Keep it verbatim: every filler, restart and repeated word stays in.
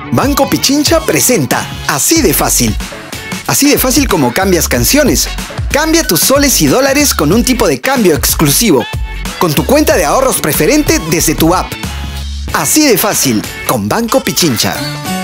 Banco Pichincha presenta Así de Fácil. Así de fácil como cambias canciones. Cambia tus soles y dólares con un tipo de cambio exclusivo, con tu cuenta de ahorros preferente desde tu app. Así de fácil, con Banco Pichincha.